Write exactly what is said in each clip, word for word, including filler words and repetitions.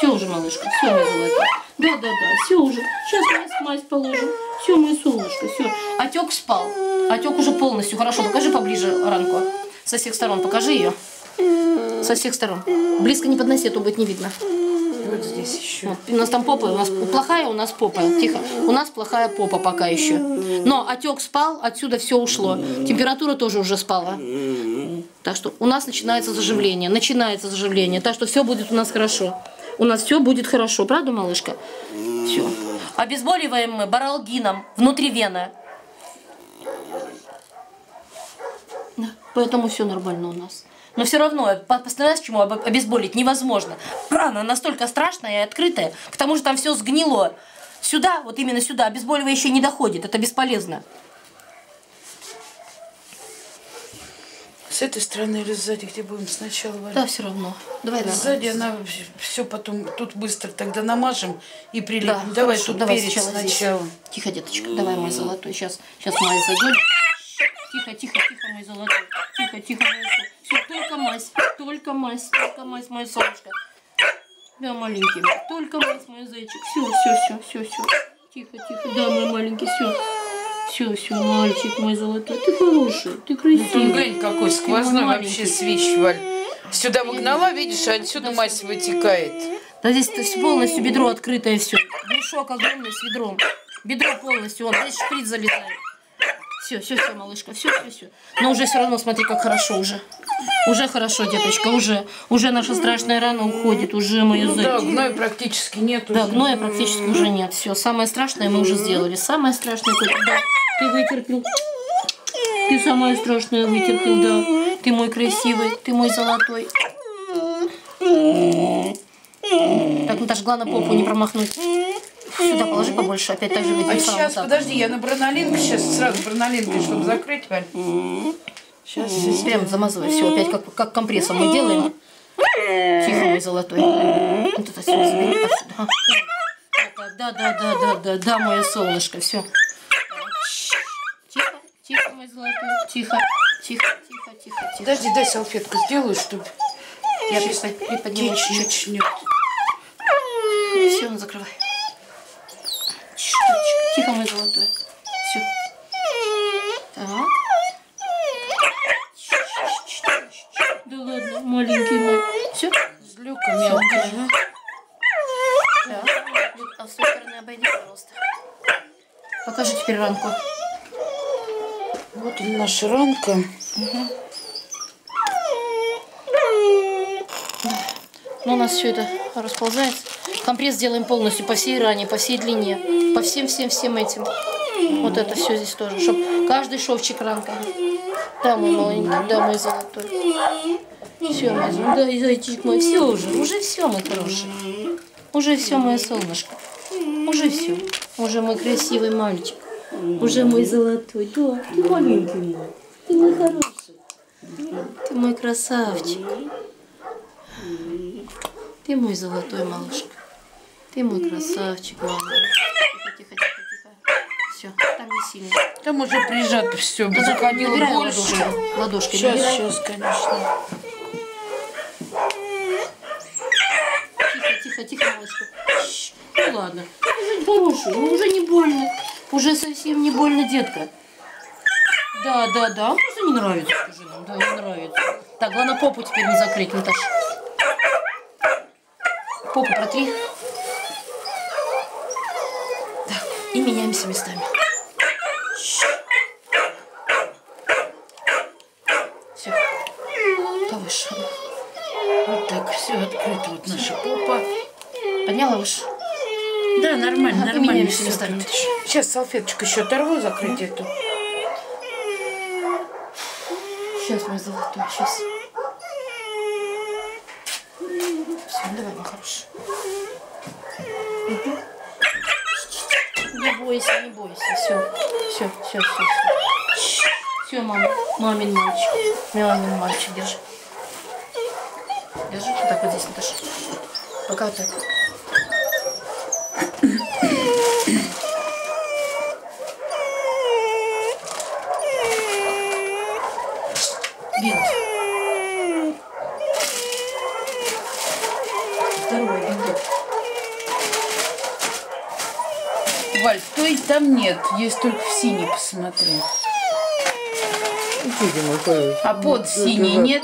Все уже, малышка, все, моя золотая. Да, да, да, все уже. Сейчас мазь, мазь положим. Все, мое солнышко, все. Отек спал. Отек уже полностью. Хорошо, покажи поближе ранку. Со всех сторон покажи ее. Со всех сторон. Близко не подноси, а то будет не видно. Вот здесь еще. Вот. У нас там попа, у нас плохая, у нас попа. Тихо. У нас плохая попа пока еще. Но отек спал, отсюда все ушло. Температура тоже уже спала. Так что у нас начинается заживление. Начинается заживление. Так что все будет у нас хорошо. У нас все будет хорошо. Правда, малышка? Все. Обезболиваем мы баралгином внутривенно. Да, поэтому все нормально у нас. Но все равно по-настоящему обезболить невозможно. Рана настолько страшная и открытая. К тому же там все сгнило. Сюда, вот именно сюда, обезболивающее не доходит. Это бесполезно. С этой стороны или сзади, где будем сначала варить? Да, все равно. Давай сзади она все потом тут быстро тогда намажем и прилепим. Да, давай хорошо, тут давай перец сначала. сначала. Здесь. Тихо, деточка, давай мой золотой. Сейчас, сейчас мазь зайдет. Тихо, тихо, тихо, мой золотой. Тихо, тихо, мой золотой. Все, только мазь, только мазь, только мазь, мое солнышко. Да, маленький, только мазь, мой зайчик. Все, все, все, все, все. Тихо, тихо, да, мой маленький, все. Все, все, мальчик мой золотой. Ты хороший, ты красивый. Ну, глянь, какой сквозной вообще свищ, Валь. Сюда выгнала, видишь, а отсюда да, мазь вытекает. Да здесь полностью бедро открытое все. Мешок огромный с ведром. Бедро полностью, он здесь шприц залезает. Все, все, все, малышка, все, все, все. Но уже все равно, смотри, как хорошо уже. Уже хорошо, деточка, уже. Уже наша страшная рана уходит, уже мою ну, да, гноя практически нет. Да, гноя практически уже нет. Все, самое страшное мы уже сделали. Самое страшное, да, ты вытерпел. Ты самое страшное вытерпел, да. Ты мой красивый, ты мой золотой. Так, Наташа, главное попу не промахнуть. Сюда положи побольше, опять так же выйдем. А сейчас, подожди, я на бронолинку, сейчас сразу бронолинкой, чтобы закрыть, Валь. Сейчас прям замазывай, все, опять как, как компрессом мы делаем. Тихо, мой золотой. Вот это все забери отсюда. Да, да, да, да, да, да, мое солнышко, все. Тихо, тихо, мой золотой, тихо, тихо, тихо, тихо, тихо. Подожди, дай салфетку сделаю, чтобы я приподниму чуть-чуть. Все, закрывай. Тихо, мой золотой. Все. Так. Да ладно, маленький мой. Все? Злюка мелкая. Да. А с той стороны обойди, пожалуйста. Покажи теперь ранку. Вот наша ранка. Угу. Ну, у нас все это расползается. Компресс делаем полностью по всей ране, по всей длине, по всем-всем-всем этим. Вот это все здесь тоже, чтобы каждый шовчик ранка. Да, мой маленький, да, мой золотой. Все, мой золотой, да, зайчик мой, все уже, уже все, мой хороший. Уже все, мое солнышко. Уже все. Уже мой красивый мальчик. Уже мой золотой. Да, ты маленький мой. Ты мой хороший. Ты мой красавчик. Ты мой золотой малышка. Ты мой красавчик, мама. Тихо, тихо, тихо, тихо. Все, там не сильно. Там уже прижато все, да, заходило больше. Ладошкой, ладошкой сейчас, набирай. сейчас, конечно. Тихо, тихо, тихо, малышка. Ну ладно. Уже хороший, ну уже не больно. Уже совсем не больно, детка. Да, да, да. Он просто не нравится уже нам. Да, не нравится. Так, главное попу теперь не закрыть, Наташа. Попу протри. Так, и меняемся местами. Все. Повыше. Вот так, все открыто. Вот наша попа. Подняла выше? Да, нормально, а, нормально. Меняемся местами. Сейчас салфеточку еще оторву, закрыть mm. эту. Сейчас, мой золотой, сейчас. Все, давай, мой хороший. Угу. Не бойся, не бойся. Все, все, все, все. Все, все, мама. Мамин мальчик. Мамин мальчик, держи. Держи. Вот так вот здесь, Наташа. Пока вот так. Бинт. Здоровый бинт. Валь, той там нет, есть только в синий, посмотри. А под синий нет?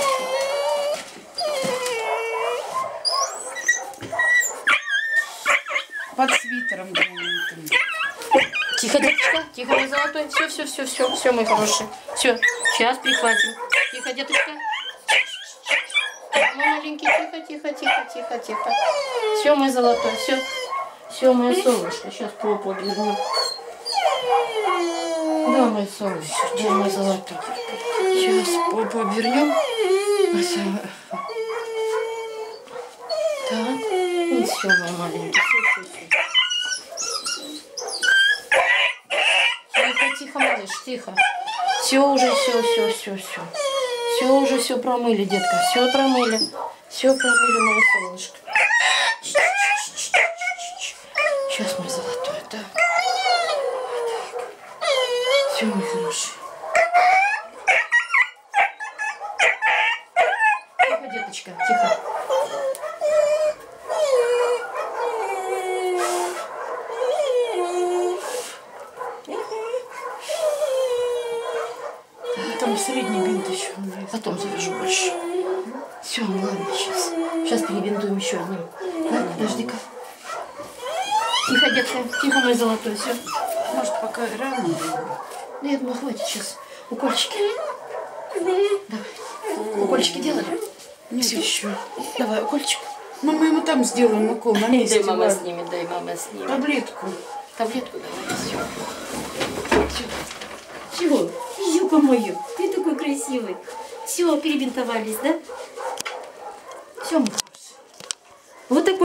Под свитером где-нибудь. Тихо, деточка, тихо, мой золотой. Все, все, все, все, все, мой хороший. Все, сейчас прихватим. Тихо, деточка. Мой маленький, тихо, тихо, тихо, тихо, тихо. Все, мой золотой, все. Все, мое солнышко. Сейчас попу оберну. Да, мое солнышко, да, мой золотой. Сейчас попу обернем. Так, и все, мой маленький. Все, все, все. Тихо, тихо, малыш, тихо. Все уже, все, все, все, все. Все уже, все промыли, детка. Все промыли. Все промыли, мое солнышко. Сейчас, мой золотой, да. Все, мой хороший. Тихо, деточка, тихо. Там средний бинт еще. Потом завяжу больше. Все, ладно, сейчас. Сейчас перебинтуем еще одним. Ладно, подожди-ка. Тихо, детка, тихо, мой золотой, все. Может, пока рано? Нет, ну хватит сейчас. Укольчики. Давай. Укольчики делали? Нет, все. Еще. Давай, укольчик. Ну, мы ему там сделаем укол на месте. Дай мама снимет, дай мама снимет. Таблетку. Таблетку давай, все. Все. Чего? Юка мою, ты такой красивый. Все, перебинтовались, да? Все, мы. Вот такой.